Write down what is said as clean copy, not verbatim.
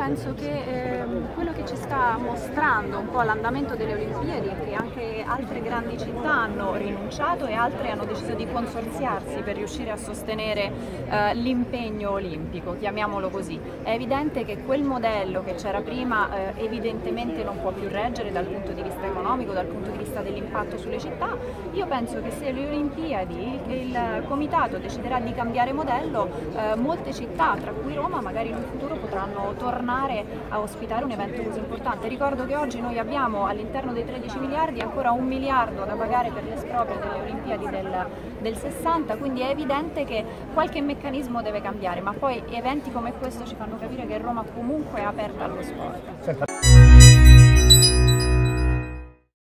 penso che quello che ci sta mostrando un po' l'andamento delle Olimpiadi è che anche altre grandi città hanno rinunciato e altre hanno deciso di consorziarsi per riuscire a sostenere l'impegno olimpico, chiamiamolo così. È evidente che quel modello che c'era prima evidentemente non può più reggere dal punto di vista economico, dal punto di vista dell'impatto sulle città. Io penso che se le Olimpiadi, il comitato deciderà di cambiare modello, molte città, tra cui Roma, magari in un futuro potranno tornare a ospitare un evento così importante. Ricordo che oggi noi abbiamo all'interno dei 13 miliardi ancora 1 miliardo da pagare per l'esproprio delle Olimpiadi del 60, quindi è evidente che qualche meccanismo deve cambiare, ma poi eventi come questo ci fanno capire che Roma comunque è aperta allo sport.